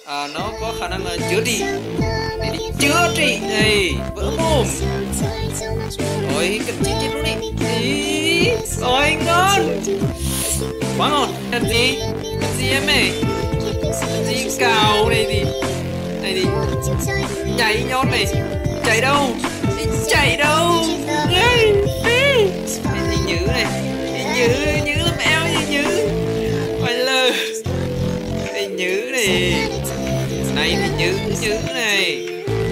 nó có khả năng chữa trị. Để đi chữa trị này, vỡ mồm. Ôi cần chín chết luôn đi. Ý, ôi ngon. Quá ngon. Cần gì em ơi? Cần gì cào này thì chạy nhót này. Chạy đâu? Chạy đâu? Đây thì nhữ này. Nhữ lắm eo gì nhữ. Phải lơ. Đây nhữ này. Này thì nhữ này.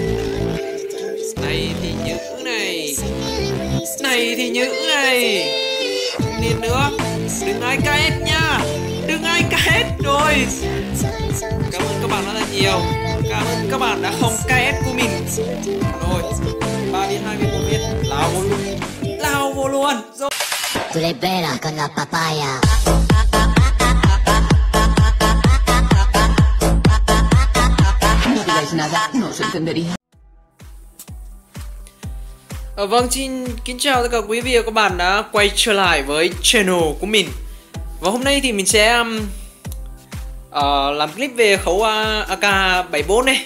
Này thì nhữ này. Này thì nhữ này. Liên nữa. Đừng ai cắt nha. Đừng ai cắt rồi. Cảm ơn các bạn rất là nhiều. Cảm ơn các bạn đã không cắt của mình. Rồi 3 viên 2 viên 1 viên. Lao vô luôn. Rồi. Tu l'hai bella con la papaya. No digáis nada, no se entendería. Vâng, kính chào tất cả quý vị và các bạn đã quay trở lại với channel của mình. Và hôm nay thì mình sẽ làm clip về khẩu AK-74 này.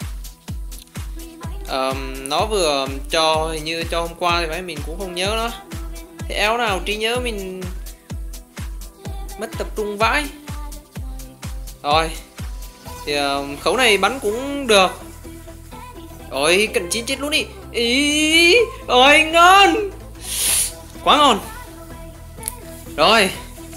Nó vừa cho, hình như cho hôm qua thì phải, mình cũng không nhớ nó. Thì éo nào trí nhớ mình mất tập trung vãi. Rồi thì khẩu này bắn cũng được. Ôi cận chiến chết luôn đi. Ý, ôi ngon. Quá ngon. Rồi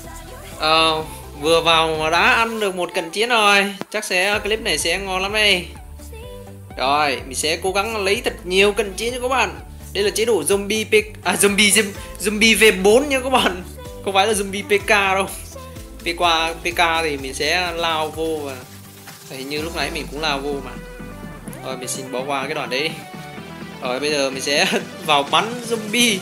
vừa vào mà đã ăn được một cận chiến rồi. Chắc clip này sẽ ngon lắm đây. Rồi mình sẽ cố gắng lấy thật nhiều cận chiến cho các bạn. Đây là chế độ zombie V4 nha các bạn. Không phải là zombie PK đâu. PK thì mình sẽ lao vô. Và hình như lúc nãy mình cũng lao vô mà. Rồi mình xin bỏ qua cái đoạn đấy đi. Rồi bây giờ mình sẽ vào bắn zombie.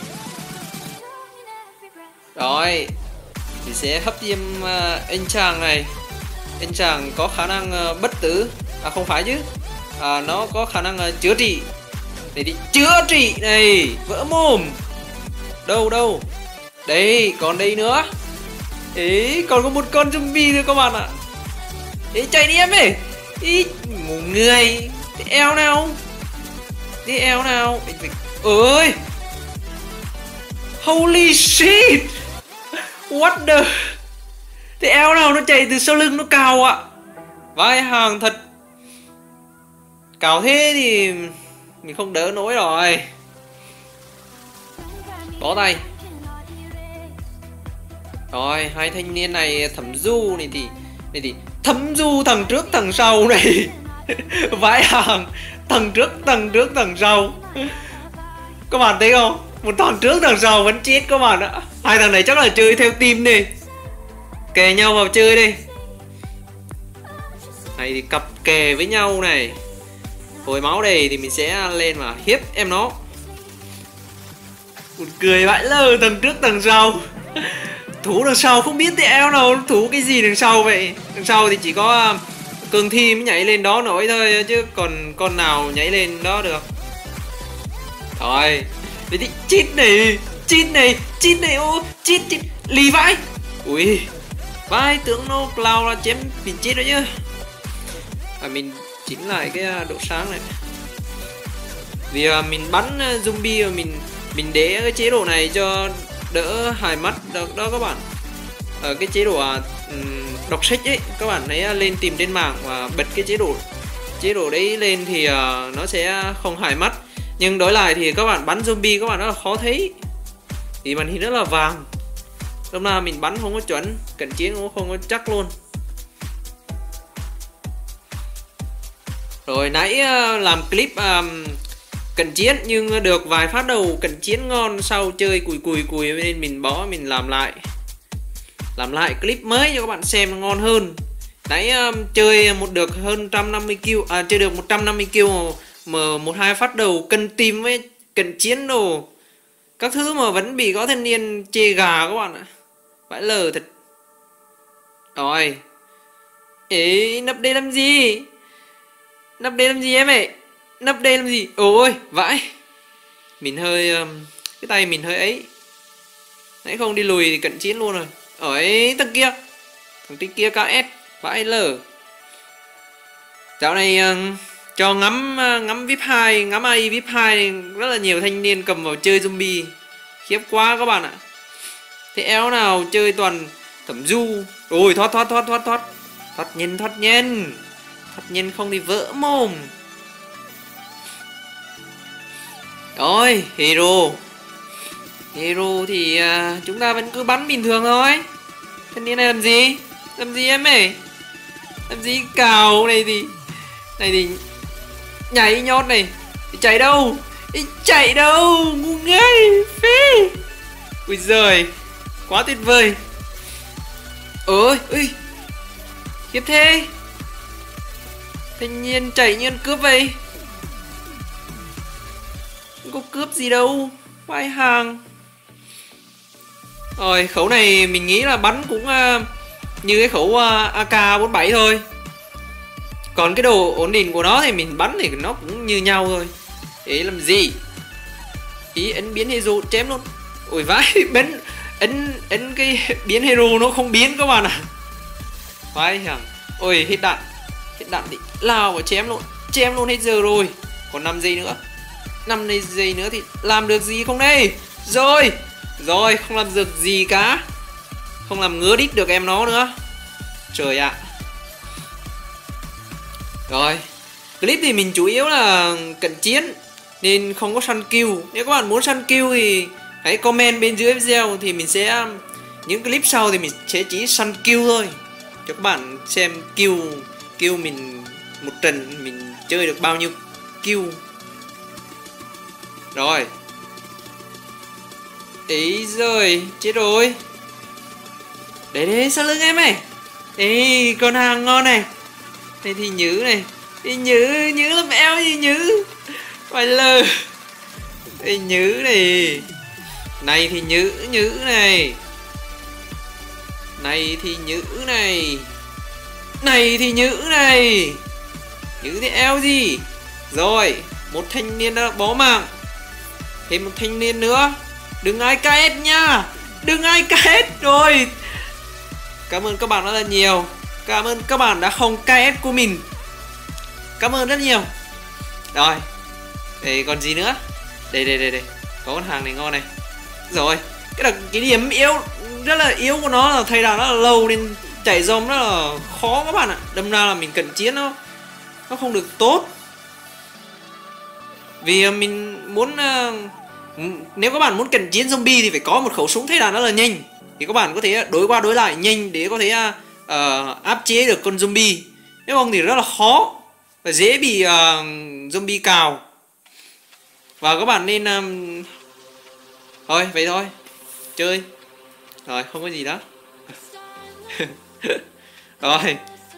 Rồi mình sẽ hấp diêm anh chàng này. Anh chàng có khả năng bất tử. Không phải chứ, nó có khả năng chữa trị. Để đi chữa trị này. Vỡ mồm. Đâu đây, còn đây nữa. Ý, còn có một con zombie nữa các bạn ạ. Ý, chạy đi em ơi. Ý, một người. Đi eo nào. Ơi, holy shit. What the. Thì eo nào nó chạy từ sau lưng nó cào ạ. Vai hàng thật. Cào thế thì mình không đỡ nổi rồi. Bỏ tay. Rồi hai thanh niên này thẩm du này thì thẩm du thằng trước thằng sau này. Vãi hàng. Thằng trước thằng sau. Các bạn thấy không? Một thằng trước thằng sau vẫn chết các bạn ạ. Hai thằng này chắc là chơi theo team đi. Kề nhau vào chơi đi. Này thì cặp kè với nhau này. Hồi máu đầy thì mình sẽ lên mà hiếp em nó. Một cười vãi lơ, thằng trước thằng sau. Thủ đằng sau không biết thì eo nào thủ cái gì đằng sau vậy. Đằng sau thì chỉ có Cường Thi mới nhảy lên đó nổi thôi, chứ còn con nào nhảy lên đó được. Rồi để đi cheat này, ô cheat lì vãi. Ui vãi, tưởng nó lao ra chém mình chết rồi chứ. Mình chỉnh lại cái độ sáng này. Vì mình bắn zombie và mình để cái chế độ này cho đỡ hài mắt được đó các bạn. Ở cái chế độ đọc sách ấy, các bạn ấy lên tìm trên mạng và bật cái chế độ đấy lên thì nó sẽ không hài mắt. Nhưng đối lại thì các bạn bắn zombie các bạn rất là khó thấy, thì màn hình rất là vàng. Lúc nào mình bắn không có chuẩn, cận chiến cũng không có chắc luôn. Rồi nãy làm clip cận chiến nhưng được vài phát đầu cận chiến ngon, sau chơi cùi nên mình mình làm lại clip mới cho các bạn xem ngon hơn. Nãy chơi được hơn 150 kill, chơi được 150 kill mà một hai phát đầu cân tim với cận chiến đồ các thứ mà vẫn bị có thanh niên chê gà các bạn ạ. Vãi lờ thật. Rồi. Ê, nấp đây làm gì? Nấp đây làm gì em ơi? Nấp đây làm gì? Ôi, vãi. Mình hơi cái tay mình hơi ấy. Nãy không đi lùi thì cận chiến luôn rồi. Ấy, thằng kia. Thằng kia KS, vãi lờ. Dạo này cho ngắm VIP 2, ngắm AI VIP 2 rất là nhiều thanh niên cầm vào chơi zombie. Khiếp quá các bạn ạ. Thế éo nào chơi toàn thẩm du. Ôi thoát thoát nhanh không thì vỡ mồm. Rồi hero thì chúng ta vẫn cứ bắn bình thường thôi. Thanh niên này làm gì em ơi, làm gì cào này thì nhảy nhót này, chạy đâu ngu ngây phê. Ui giời, quá tuyệt vời. Ơi khiếp thế, thanh niên chạy như ăn cướp vậy. Không có cướp gì đâu, quay hàng. Rồi khẩu này mình nghĩ là bắn cũng như cái khẩu AK-47 thôi. Còn cái đồ ổn định của nó thì mình bắn thì nó cũng như nhau thôi. Ý làm gì, ý ấn biến hero chém luôn. Ôi vãi, ấn cái biến hero nó không biến các bạn ạ. Vãi hằng. Ôi hết đạn thì lao và chém luôn hết giờ rồi. Còn 5 giây nữa, 5 giây nữa thì làm được gì không đây? Rồi không làm được gì cả, không làm ngứa đít được em nó nữa. Trời ạ. Rồi clip thì mình chủ yếu là cận chiến nên không có săn kill. Nếu các bạn muốn săn kill thì hãy comment bên dưới video, thì mình sẽ những clip sau thì mình sẽ chỉ săn kill thôi, cho các bạn xem kill mình một trận mình chơi được bao nhiêu kill. Rồi ấy rồi, chết rồi. Đấy sau lưng em này. Ê con hàng ngon này. Đây thì nhứ này. Đi nhứ làm eo gì nhứ. Phải lờ. Đây nhứ này. Này thì nhứ này. Này thì nhứ này. Này thì nhứ này. Nhứ thì eo gì. Rồi, một thanh niên đã bó mạng. Thêm một thanh niên nữa. Đừng ai KS nha. Đừng ai KS rồi. Cảm ơn các bạn rất là nhiều. Cảm ơn các bạn đã không KS của mình. Cảm ơn rất nhiều. Rồi. Đây còn gì nữa. Đây. Có con hàng này ngon này. Rồi. Cái điểm yếu, rất là yếu của nó là thay đạn rất là lâu nên chạy zombie rất là khó các bạn ạ. Đâm ra là mình cận chiến nó không được tốt. Vì mình muốn nếu các bạn muốn cận chiến zombie thì phải có một khẩu súng thay đạn rất là nhanh, thì các bạn có thể đối qua đối lại nhanh để có thể áp chế được con zombie. Nếu không thì rất là khó và dễ bị zombie cào. Và các bạn nên thôi vậy thôi, chơi rồi không có gì đó. Rồi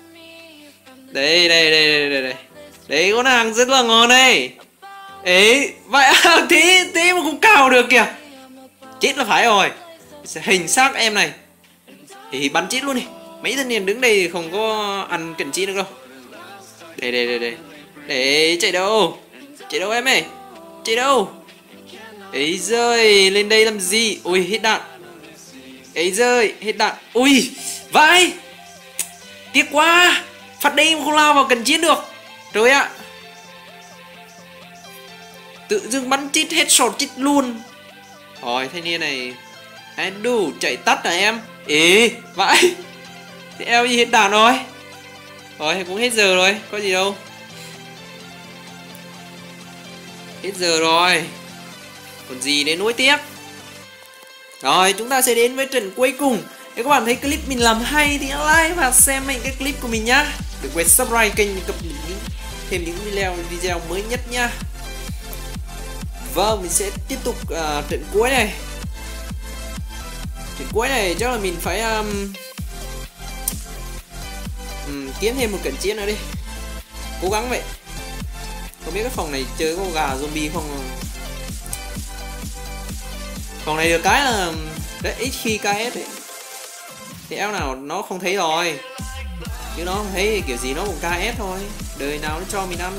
đây con hàng rất là ngon này. Ấy vậy thế mà cũng cào được kìa. Chết là phải rồi. Hình xác em này thì bắn chết luôn đi. Mấy thanh niên đứng đây thì không có ăn cận chiến được đâu. Đây. Để chạy đâu em ơi. Chạy đâu. Ấy rơi, lên đây làm gì. Ui hết đạn. Ấy rơi, hết đạn. Ui vãi. Tiếc quá. Phát đây mà không lao vào cận chiến được. Rồi ạ. Tự dưng bắn chít headshot chít luôn. Rồi thanh niên này đủ chạy tắt à em. Ê vãi. Thế eo gì hết đạn rồi. Rồi cũng hết giờ rồi, có gì đâu. Hết giờ rồi, còn gì để nuối tiếc. Rồi chúng ta sẽ đến với trận cuối cùng. Nếu các bạn thấy clip mình làm hay thì like và xem những cái clip của mình nhá. Đừng quên subscribe kênh để cập nhật thêm những video mới nhất nhá. Vâng, mình sẽ tiếp tục trận cuối này. Trận cuối này chắc là mình phải kiếm thêm một cận chiến nữa đi. Cố gắng vậy. Không biết cái phòng này chơi có gà zombie không. Phòng này được cái là rất ít khi KS ấy. Thì áo nào nó không thấy rồi. Chứ nó không thấy kiểu gì nó cũng KS thôi. Đời nào nó cho mình ăn.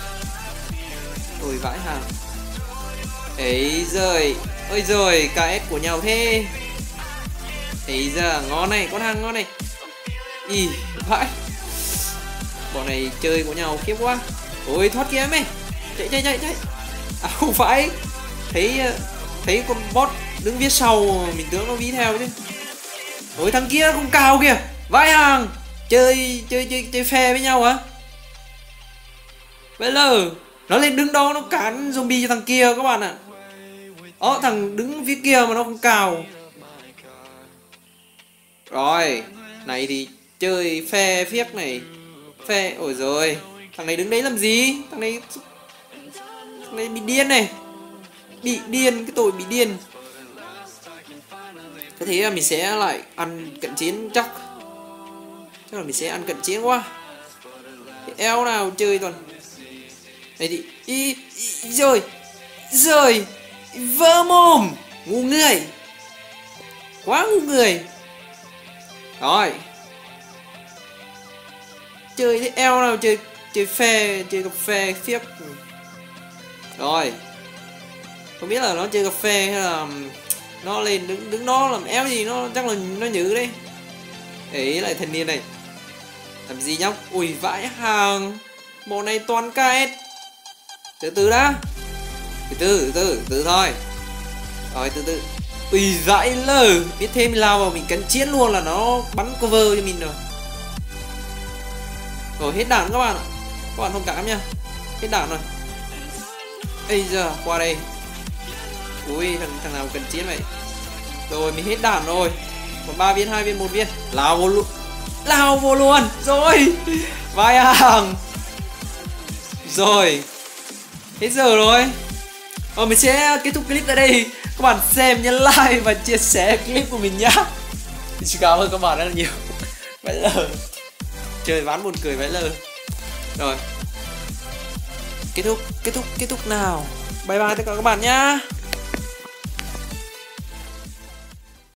Ôi vãi hàng. Ấy rồi. Ôi rồi KS của nhau thế. Ấy giờ ngon này, con hàng ngon này. Ý vãi. Bọn này chơi của nhau khiếp quá. Ôi thoát kia mày. Chạy. À không phải. Thấy con bot đứng phía sau mình tưởng nó ví theo chứ. Ôi thằng kia cũng cao kìa. Vãi hàng. Chơi phe với nhau hả? Bây giờ nó lên đứng đó nó cản zombie cho thằng kia các bạn ạ. Thằng đứng phía kia mà nó không cào. Rồi, này thì chơi phe phiếc này. Phe, ôi rồi. Thằng này đứng đấy làm gì? Thằng này bị điên này. Bị điên, cái tội bị điên. Thế thế là mình sẽ lại ăn cận chiến chắc. Chắc là mình sẽ ăn cận chiến quá. Cái eo nào chơi toàn. Này thì rồi vỡ mồm. Ngu người. Quá ngu người. Rồi. Chơi cái eo nào chơi phe, chơi cà phê phiếc. Rồi. Không biết là nó chơi cà phê hay là nó lên đứng nó làm eo gì, nó chắc là nó nhử đấy. Ấy lại thanh niên này. Làm gì nhóc? Ui vãi hàng. Bộ này toàn KS. Từ từ đã. Từ từ thôi. Rồi từ. Ui vãi lờ. Biết thêm lao vào mình cắn chiến luôn là nó bắn cover cho mình rồi. Rồi hết đạn các bạn ạ. Các bạn thông cảm nha. Hết đạn rồi. Ây giờ qua đây. Ui thằng nào cần chiến vậy. Rồi mình hết đạn rồi. Còn 3 viên, 2 viên, 1 viên. Lao vô luôn. Rồi. Vai hàng. Rồi. Hết giờ rồi. Mình sẽ kết thúc clip tại đây. Các bạn xem nhấn like và chia sẻ clip của mình nhá. Xin cảm ơn các bạn rất là nhiều. Vãi lờ. Trời ván buồn cười vãi lờ. Rồi. Kết thúc nào. Bye bye tất cả các bạn nhá.